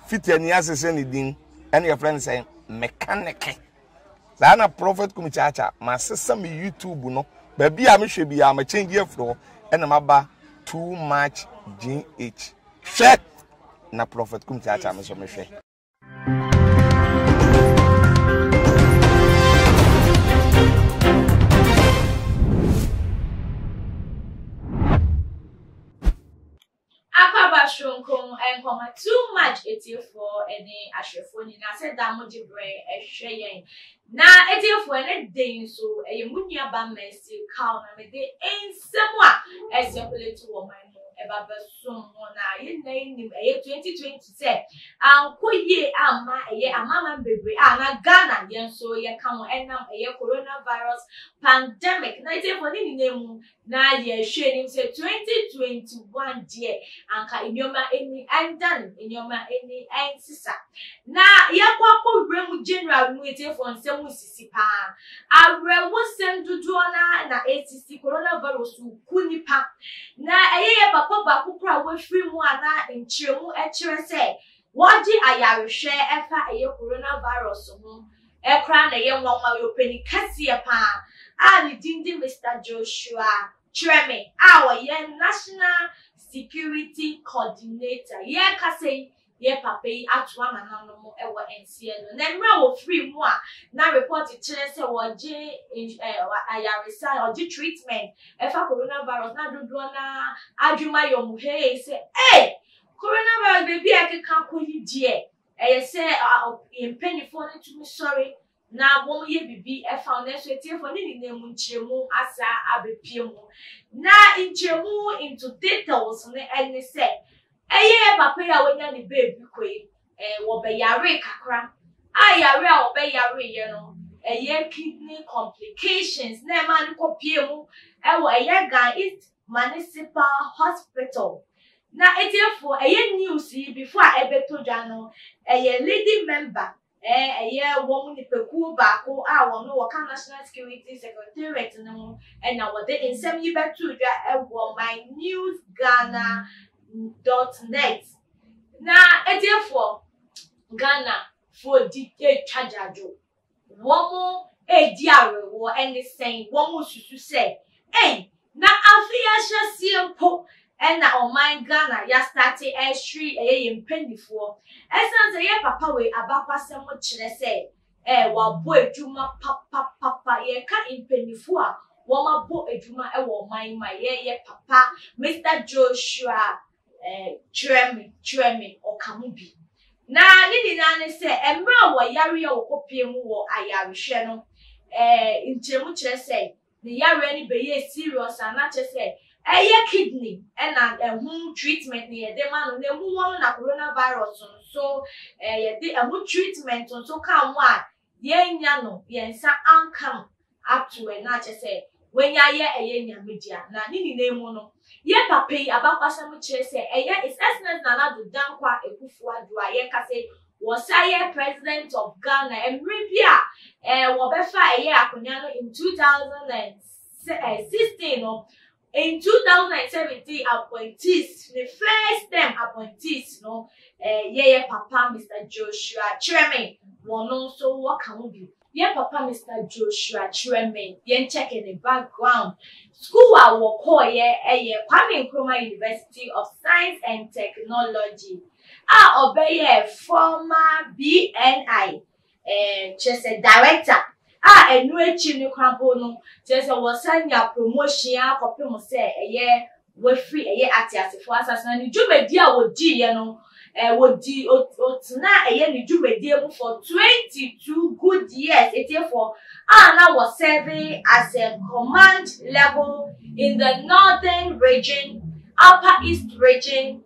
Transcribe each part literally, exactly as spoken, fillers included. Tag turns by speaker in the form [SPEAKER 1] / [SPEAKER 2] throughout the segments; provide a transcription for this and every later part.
[SPEAKER 1] fit any assassin din and your friend saying mechanic. Zana prophet kumichacha, my sister me YouTube no, baby I should be I'm a change here floor and I'm about too much G H. Shit na prophet kumichacha me so me share.
[SPEAKER 2] Shunkum and comma too much eighty-four any ashefoni na said that moji brain a shayin. Na eighty-four and a day so a munia bam mercy count and a day ain't somewhat as your little woman ever someone I name him a twenty twenty say and quit ye ama a year a mamma baby and a Ghana yen so ye come and a year coronavirus pandemic ninety for the name na ye shading say twenty twenty-one dear and ka in your ma any and done in your ma any and sister na ya kwa remu general waiting for some sisipa a real send to Dona na A C C coronavirus kunipa na a year papa bakupra we free mu ana nchiremu echere say waji ayare share efa eye coronavirus ho ekra na ye nwanwa yo peni kase pa a ni dindi Mister Joshua Kyeremeh our ye national security coordinator ye kase ye papa atwa manano mo ewo ensie no na mra wo free mu a na report chere say waji ayare say oji treatment efa coronavirus na dodo na adwuma yo mu hey say hey coronavirus baby akeka koyi die eh say impeni for no to me sorry na wo ye bibi e found so tie for ni ni mu nchiremu asa abepie mu na nchiremu into details ne any say eye papa ya wenya ni baby koi eh wo be yare kakra ayare a wo be yare ye no eye kidney complications na ma ni kopie mu e wo eye Gan East Municipal Hospital na etefo eye news before ebeto dwa no eye lady member eh eye wo mu ni peku ba ko a wo no wo National Security Secretariat no e na wo de ensem yi beto dwa e wo my news Ghana dot net na etefo Ghana for di e chargeajo womo e di arewo eni sen womo susu say eh na afia hye siempo and na o my Ghana ya start e three e yempendifo esan say ye papa we abakwasem kire say eh wa bo edwuma papa papa ye ka impendifo a wo ma bo edwuma e wo my my ye ye papa Mister Joshua eh Kyeremeh Kyeremeh okamubi na ni na ne se emra wo yare ya wo kopie mu wo ayare hwe no eh nchemu kire say the yare ni be ye serious and not just say eye kidney and ehun treatment ni e de ma no na hu won na coronavirus so eh ye de ehun treatment so kan wa ye nya no ye nsa ankam up to e na just say when ya ye eye nya media na ni ni na mu no ye papa yi abakwasa mu kire say eye is essence na na do dankwa ekufu adu aye ka say was I president of Ghana and Ribia eh wobefa eye akonya no in two thousand sixteen no in two thousand seventeen appointees the first time appointees no eh ye papa Mister Joshua Kyeremeh wono so wakamu bi ye papa Mister Joshua Kyeremeh yen check in the background school a wo call ye eh Kwame Nkrumah University of Science and Technology ah obeye former B N I eh just a director ah enu echi ni kwampo no just was sanya promotion akopem say eye we free eye atiasefo asasana ni djumedi a wodi ye no eh wodi otna eye ni djumedi mu for twenty-two good years etefo ah na was serving as a command level in the northern region, upper east region,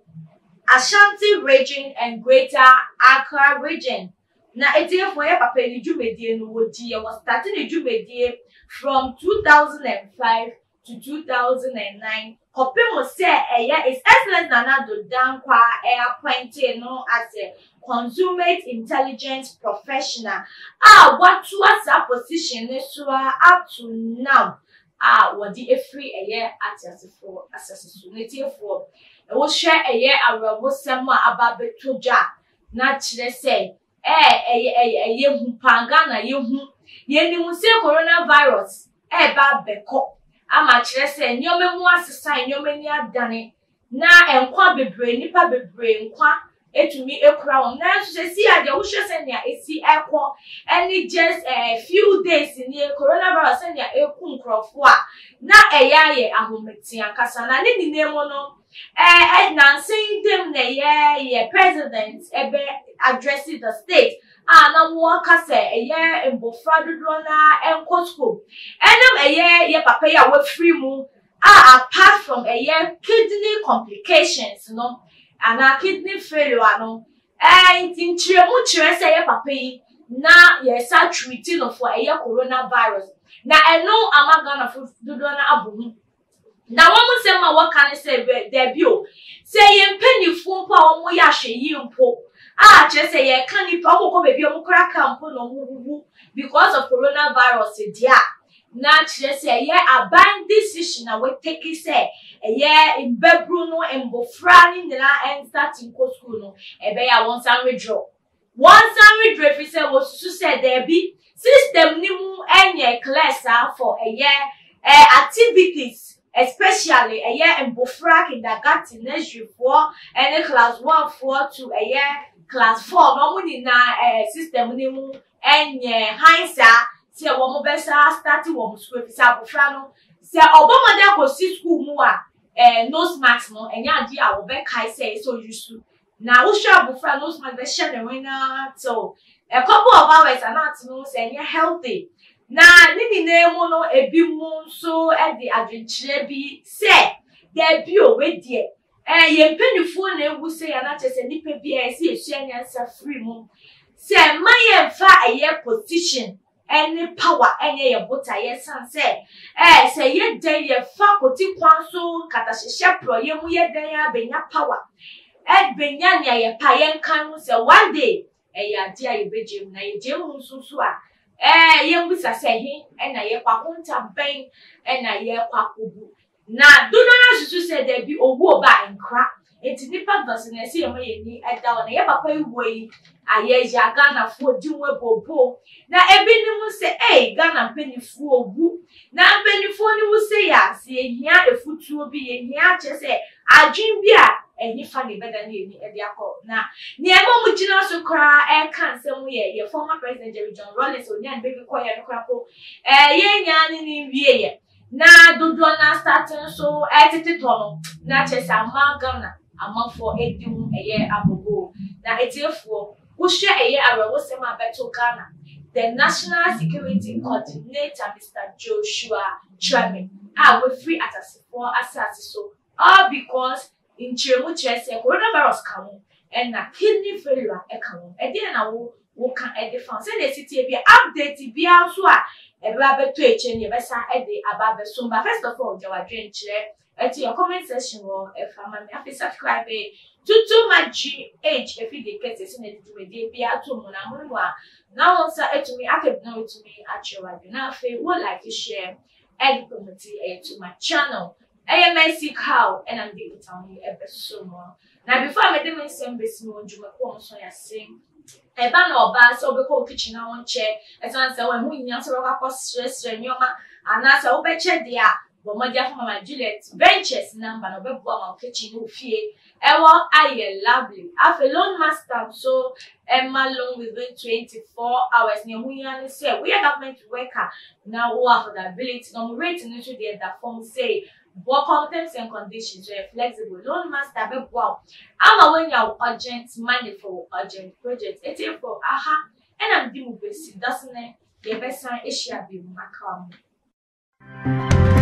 [SPEAKER 2] Ashanti region and Greater Accra region. Na etefo ye papa ni djumedi no wodi ye was starting the djumedi from two thousand five to two thousand nine. Kopemo say eya is excellent nana do dankwa e appointed no as a consummate intelligence professional. Ah, what was that position so up to now? Ah, what the free a year at as for assassinate for. I will share a year around what some about Betoja. na chire say eh eh ye hu panga na ye hu ye ni mu say coronavirus eh ba beko ama chire say nyome mu asesa nyome ni adane na enkwa bebre nipa bebre enkwa etumi ekura won na so say ade wo hwe say na esi ekwo any just a few days in the coronavirus say na eku nkrofo a na eya ye ahometi ankasa na ne ni nemo no eh na saying them na ye ye president ebe addressing the state ah na wo ka say eye mbofra dodo na enko school enam eye ye papa ya we free mu ah apart from eye kidney complications you know and a kidney failure no eh ntin chire mu chire say ye papa yi na ye sa treating no for eye coronavirus na eno amaga na dodo na abuhu na wo mu se ma wo kan say there bi o say ye mpanifo mpo a wo ya hwe yi mpo ah je say ye kan ni pa wo ko bebi o mu kra campo no wuwu because of coronavirus dia na je say ye aban decision na we take say ye imbebru no embofra ni na en start in school no e be ya won san withdraw won san withdraw fi say wo su say there bi system ni mu enye class for a year uh, activities especially a year in Bofra kindergarten nursery for any class one four to a year class four no money na uh, system ni mu enye hansa se wo mo besa start wo school fi sa Bofra no se obomode akosi school mu a eh nose mask no enya adi a wo be kai say so yusu na wo sha Bofra nose mask be share the winner so a couple of hours and not no say you're healthy na nini nemu no ebi mu so e di adwenkyere bi say there bi o we die eh ye mpanifo na ewu say ya na chese nipa bi e say esua nyansa free mu say maye fa eye position any power any ye bota ye san say eh say ye den ye fa koti kwan so katahye pro ye mu ye den ya benya power e benya nya ye pa ye kan mu say one day eh ya dia ye bejem na ye jem nsusu a eh ye mbisa say he eh na ye kwakonta ben eh na ye kwakobu na do no susu say there be owu oba enkra enti nipa does na say ye ma ye ni eda na ye papa iwo yi aye ja Ghana fo dinwe bobo na ebi ni mu say eh Ghana penifo ogu na penifo ni mu say ya say ehia efutuo bi ye hia che say adwin bi a eni fa ne beda ne ni e dia ko na ne e mo mu gina so kra e kan nsem ye ye former president Jerry John Rawlings oni an baby ko ye no kra ko eh ye nya ni ni wie ye na dodo na starting so e tete to no na che sa ma Ghana amafo edimu eye abogo na etiefuo wo hwe eye arewo sema beto Ghana the National Security Coordinator Mister Joshua Kyeremeh ah we free atasifo asase so all because in Kyeremeh say coronavirus kawo and na kidney failure e kawo e dey na wo wo kan e dey fan say the city be update bi also a e ba beto eche ni e be sa e dey aba be so but first of all je wa dwen kire at your comment section or if I'm a subscribe to to my G H if you get this in it to me be at to Mona now answer it to me I can know it to me at your now would like to share and community to my channel A M I C cow and I'm giving telling you episode more now before I made them same base more you may so I sing a ban or bar so because kitchen I won't chair as answer when we answer our stress and your and that's a better there. But my dear Mama Juliet Ventures number no be my kitchen no fear. Ewa aye lovely. I have a loan master so Emma loan within twenty-four hours. Near we only say we are government worker now who have the ability no rating into the other form say work on terms and conditions were flexible. Loan master be wow. I'm when you urgent money for urgent project. It's for aha and I'm doing basic doesn't it? The best sign is she be my